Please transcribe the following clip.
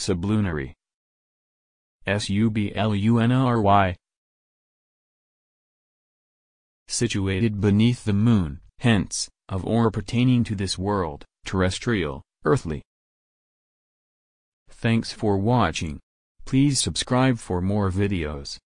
Sublunary. Sublunary. Situated beneath the moon, hence, of or pertaining to this world, terrestrial, earthly. Thanks for watching. Please subscribe for more videos.